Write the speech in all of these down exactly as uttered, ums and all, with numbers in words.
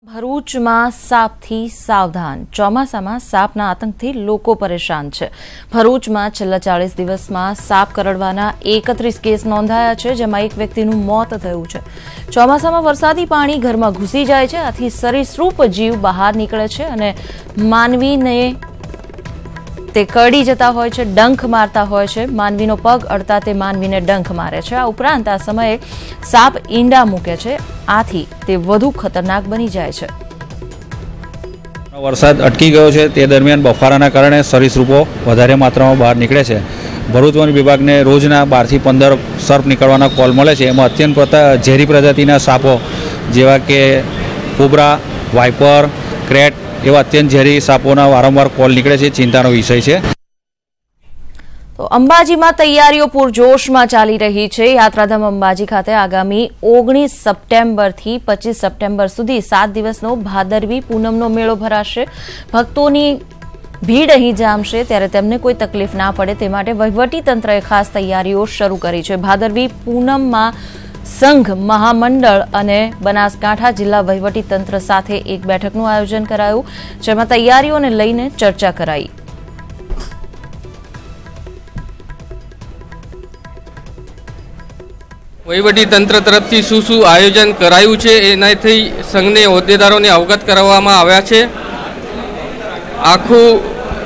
ભરૂચમાં સાપથી સાવધાન. ચોમાસામાં સાપના આતંકથી લોકો પરેશાન છે. ભરૂચમાં છેલ્લા ચાલીસ દિવસમાં સાપ કરડવાના એકત્રીસ કેસ નોંધાયા છે, જેમાં એક વ્યક્તિનું મોત થયું છે. ચોમાસામાં વરસાદી પાણી ઘરમાં ઘૂસી જાય છે, આથી સરીસૃપ જીવ બહાર નીકળે છે અને માનવીને તે કરડી જતા હોય છે, ડંખ મારતા હોય છે. માનવીનો પગ અડતા તે માનવીને ડંખ મારે છે. આ ઉપરાંત આ સમયે સાપ ઈંડા મૂકે છે, આથી તે વધુ ખતરનાક બની જાય છે. વરસાદ અટકી ગયો છે તે દરમિયાન બફારાના કારણે સરીસૃપો વધારે માત્રામાં બહાર નીકળે છે. ભરૂચ વન વિભાગને રોજના બારથી પંદર સર્પ નીકળવાના કોલ મળે છે. એમાં અત્યંત ઝેરી પ્રજાતિના સાપો જેવા કે કોબરા, વાઇપર, ક્રેટ એવા અત્યંત ઝેરી સાપોના વારંવાર કોલ નીકળે છે. ચિંતાનો વિષય છે. તો અંબાજીમાં તૈયારીઓ પૂરજોશમાં ચાલી રહી છે. યાત્રાધામ અંબાજી ખાતે આગામી ઓગણીસ સપ્ટેમ્બરથી પચીસ સપ્ટેમ્બર સુધી સાત દિવસનો ભાદરવી પૂનમનો મેળો ભરાશે. ભક્તોની ભીડ અહીં જામશે, ત્યારે તેમને કોઈ તકલીફ ના પડે તે માટે વહીવટીતંત્રએ ખાસ તૈયારીઓ શરૂ કરી છે. ભાદરવી પૂનમમાં સંઘ મહામંડળ અને બનાસકાંઠા જિલ્લા વહીવટીતંત્ર સાથે એક બેઠકનું આયોજન કરાયું, જેમાં તૈયારીઓને લઈને ચર્ચા કરાઈ. વહીવટી તંત્ર તરફથી શું શું આયોજન કરાયું છે એનાથી સંઘને હોદ્દેદારોને અવગત કરવામાં આવ્યા છે. આખું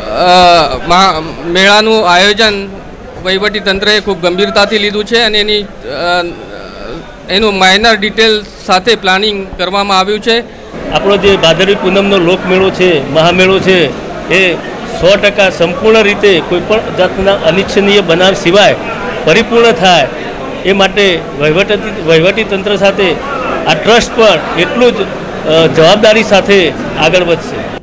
મેળાનું આયોજન વહીવટી તંત્રએ ખૂબ ગંભીરતાથી લીધું છે અને એની એનું માઇનર ડિટેલ સાથે પ્લાનિંગ કરવામાં આવ્યું છે. આપણો જે ભાદરવી પૂનમનો લોકમેળો છે, મહામેળો છે, એ સો ટકા સંપૂર્ણ રીતે કોઈપણ જાતના અનિચ્છનીય બનાવ સિવાય પરિપૂર્ણ થાય એ માટે વહીવટી વહીવટી તંત્ર સાથે આ ટ્રસ્ટ પણ એટલું જ જવાબદારી સાથે આગળ વધશે.